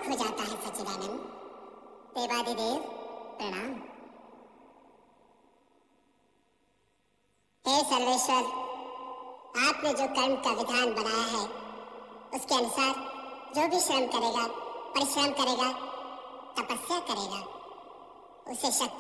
समाप्त हो जाता है। सच्चिदानंद देवादिदेव प्रणाम। हे सर्वेश्वर, आपने जो कर्म का विधान बनाया है उसके अनुसार जो भी श्रम करेगा, परिश्रम करेगा, तपस्या करेगा, उसे शक्ति